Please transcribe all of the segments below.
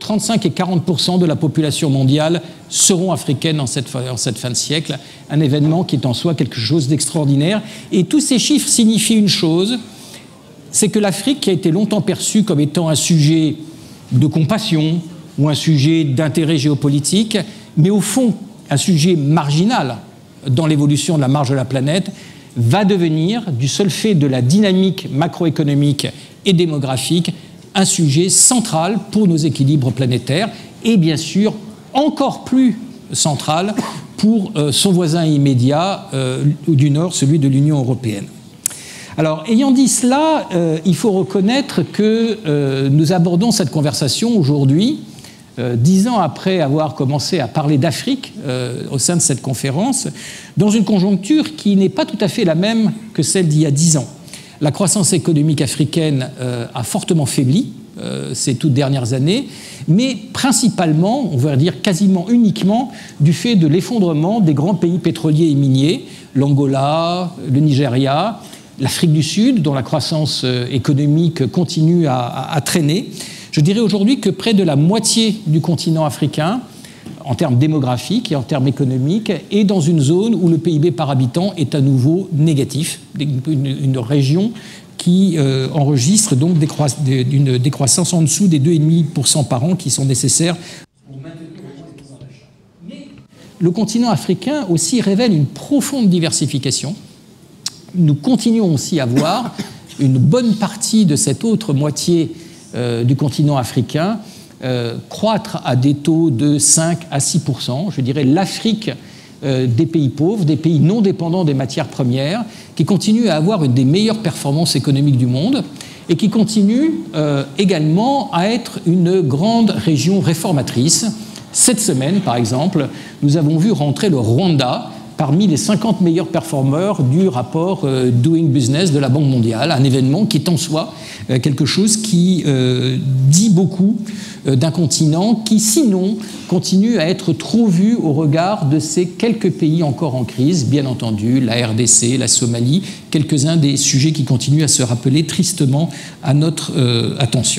35 et 40% de la population mondiale seront africaines en cette fin de siècle. Un événement qui est en soi quelque chose d'extraordinaire. Et tous ces chiffres signifient une chose, c'est que l'Afrique, qui a été longtemps perçue comme étant un sujet de compassion ou un sujet d'intérêt géopolitique, mais au fond un sujet marginal dans l'évolution de la marge de la planète, va devenir, du seul fait de la dynamique macroéconomique et démographique, un sujet central pour nos équilibres planétaires et bien sûr encore plus central pour son voisin immédiat du Nord, celui de l'Union européenne. Alors, ayant dit cela, il faut reconnaître que nous abordons cette conversation aujourd'hui, 10 ans après avoir commencé à parler d'Afrique au sein de cette conférence, dans une conjoncture qui n'est pas tout à fait la même que celle d'il y a 10 ans. La croissance économique africaine a fortement faibli ces toutes dernières années, mais principalement, on va dire quasiment uniquement, du fait de l'effondrement des grands pays pétroliers et miniers, l'Angola, le Nigeria, l'Afrique du Sud, dont la croissance économique continue à traîner. Je dirais aujourd'hui que près de la moitié du continent africain, en termes démographiques et en termes économiques, est dans une zone où le PIB par habitant est à nouveau négatif, une région qui enregistre donc une décroissance en dessous des 2,5% par an qui sont nécessaires pour maintenir le pouvoir d'achat. Mais le continent africain aussi révèle une profonde diversification. Nous continuons aussi à voir une bonne partie de cette autre moitié du continent africain croître à des taux de 5 à 6%. Je dirais l'Afrique des pays pauvres, des pays non dépendants des matières premières, qui continuent à avoir une des meilleures performances économiques du monde et qui continuent également à être une grande région réformatrice. Cette semaine, par exemple, nous avons vu rentrer le Rwanda parmi les 50 meilleurs performeurs du rapport Doing Business de la Banque mondiale, un événement qui est en soi quelque chose qui dit beaucoup d'un continent qui, sinon, continue à être trop vu au regard de ces quelques pays encore en crise, bien entendu, la RDC, la Somalie, quelques-uns des sujets qui continuent à se rappeler tristement à notre attention.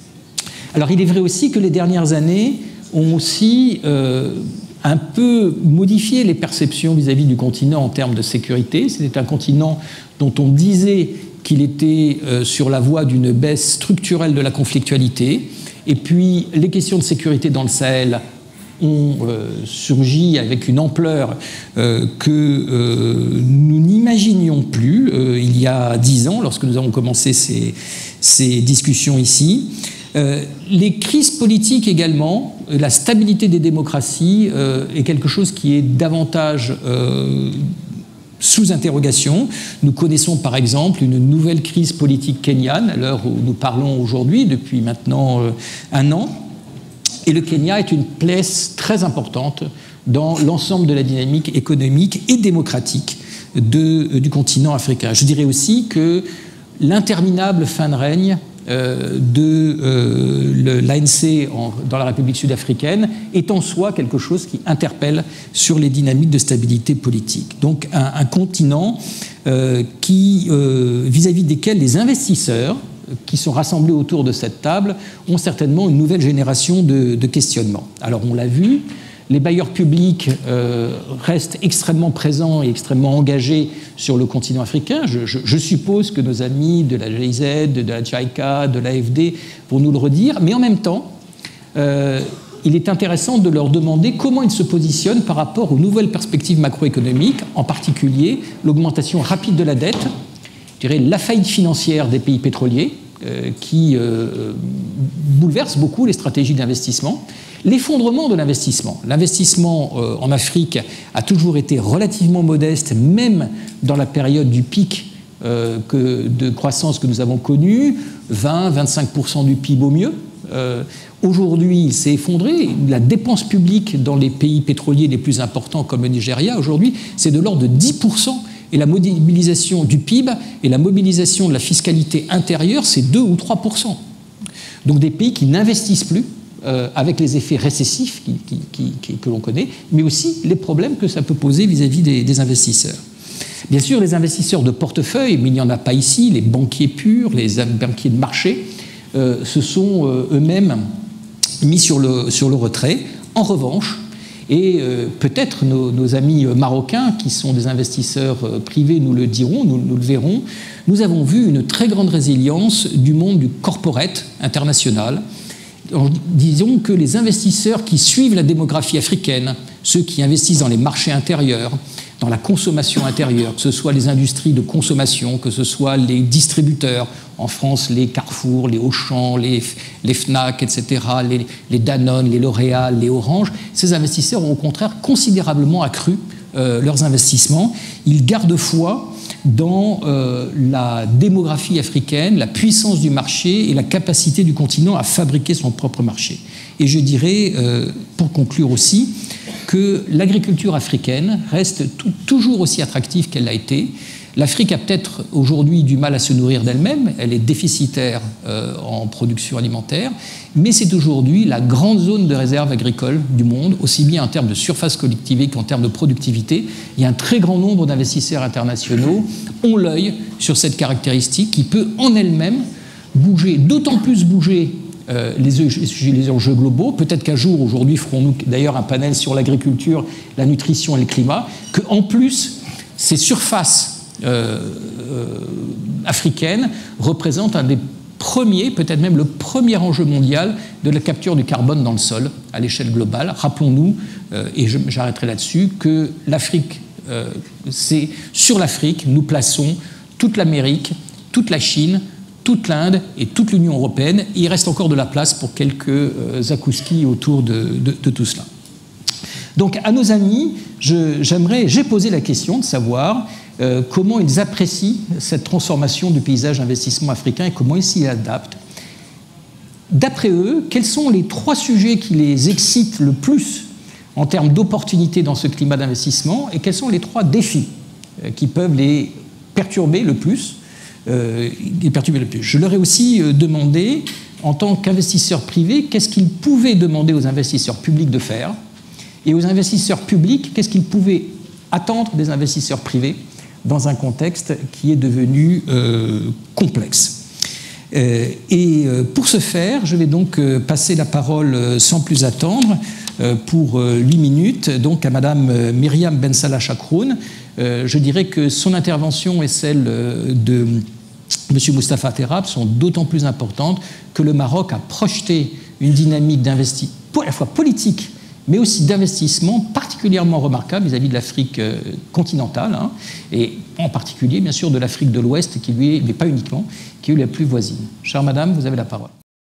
Alors, il est vrai aussi que les dernières années ont aussi un peu modifié les perceptions vis-à-vis du continent en termes de sécurité. C'était un continent dont on disait qu'il était sur la voie d'une baisse structurelle de la conflictualité. Et puis, les questions de sécurité dans le Sahel ont surgi avec une ampleur que nous n'imaginions plus il y a 10 ans, lorsque nous avons commencé ces discussions ici. Les crises politiques également, la stabilité des démocraties est quelque chose qui est davantage sous interrogation. Nous connaissons par exemple une nouvelle crise politique kenyane, à l'heure où nous parlons aujourd'hui, depuis maintenant 1 an. Et le Kenya est une place très importante dans l'ensemble de la dynamique économique et démocratique du continent africain. Je dirais aussi que l'interminable fin de règne de l'ANC dans la République sud-africaine est en soi quelque chose qui interpelle sur les dynamiques de stabilité politique. Donc un continent vis-à-vis desquels les investisseurs qui sont rassemblés autour de cette table ont certainement une nouvelle génération de questionnements. Alors on l'a vu, les bailleurs publics restent extrêmement présents et extrêmement engagés sur le continent africain. Je suppose que nos amis de la GIZ, de la JICA, de l'AFD vont nous le redire. Mais en même temps, il est intéressant de leur demander comment ils se positionnent par rapport aux nouvelles perspectives macroéconomiques, en particulier l'augmentation rapide de la dette, je dirais la faillite financière des pays pétroliers, qui bouleverse beaucoup les stratégies d'investissement. L'effondrement de l'investissement. L'investissement en Afrique a toujours été relativement modeste, même dans la période du pic de croissance que nous avons connu, 20-25% du PIB au mieux. Aujourd'hui, il s'est effondré. La dépense publique dans les pays pétroliers les plus importants, comme le Nigeria, aujourd'hui, c'est de l'ordre de 10%. Et la mobilisation du PIB et la mobilisation de la fiscalité intérieure, c'est 2 ou 3%. Donc des pays qui n'investissent plus, avec les effets récessifs que l'on connaît, mais aussi les problèmes que ça peut poser vis-à-vis des investisseurs. Bien sûr, les investisseurs de portefeuille, mais il n'y en a pas ici, les banquiers purs, les banquiers de marché, se sont eux-mêmes mis sur le retrait. En revanche, et peut-être nos amis marocains, qui sont des investisseurs privés, nous le diront, nous le verrons, nous avons vu une très grande résilience du monde du corporate international. Disons que les investisseurs qui suivent la démographie africaine, ceux qui investissent dans les marchés intérieurs, dans la consommation intérieure, que ce soit les industries de consommation, que ce soit les distributeurs, en France les Carrefour, les Auchan, les Fnac, etc., les Danone, les L'Oréal, les Orange, ces investisseurs ont au contraire considérablement accru leurs investissements. Ils gardent foi dans la démographie africaine, la puissance du marché et la capacité du continent à fabriquer son propre marché. Et je dirais, pour conclure aussi, que l'agriculture africaine reste toujours aussi attractive qu'elle l'a été. L'Afrique a peut-être aujourd'hui du mal à se nourrir d'elle-même, elle est déficitaire en production alimentaire, mais c'est aujourd'hui la grande zone de réserve agricole du monde, aussi bien en termes de surface collectivée qu'en termes de productivité. Il y a un très grand nombre d'investisseurs internationaux ont l'œil sur cette caractéristique qui peut en elle-même bouger, d'autant plus bouger les enjeux globaux. Peut-être qu'un jour, aujourd'hui, ferons-nous d'ailleurs un panel sur l'agriculture, la nutrition et le climat, qu'en plus, ces surfaces africaines représentent un des premiers, peut-être même le premier enjeu mondial de la capture du carbone dans le sol à l'échelle globale. Rappelons-nous, et j'arrêterai là-dessus, que l'Afrique, c'est sur l'Afrique, nous plaçons toute l'Amérique, toute la Chine, toute l'Inde et toute l'Union européenne. Il reste encore de la place pour quelques zakouskis autour de tout cela. Donc à nos amis, j'ai posé la question de savoir comment ils apprécient cette transformation du paysage d'investissement africain et comment ils s'y adaptent. D'après eux, quels sont les 3 sujets qui les excitent le plus en termes d'opportunités dans ce climat d'investissement et quels sont les 3 défis qui peuvent les perturber le plus. Je leur ai aussi demandé, en tant qu'investisseurs privés, qu'est-ce qu'ils pouvaient demander aux investisseurs publics de faire, et aux investisseurs publics, qu'est-ce qu'ils pouvaient attendre des investisseurs privés dans un contexte qui est devenu complexe. Pour ce faire, je vais donc passer la parole sans plus attendre pour 8 minutes donc à Madame Myriam Bensalah Chakroun. Je dirais que son intervention et celle de M. Moustapha Terrab sont d'autant plus importantes que le Maroc a projeté une dynamique d'investissement, à la fois politique, mais aussi d'investissement particulièrement remarquable vis-à-vis de l'Afrique continentale, hein, et en particulier, bien sûr, de l'Afrique de l'Ouest, qui lui est, mais pas uniquement, qui est la plus voisine. Chère Madame, vous avez la parole.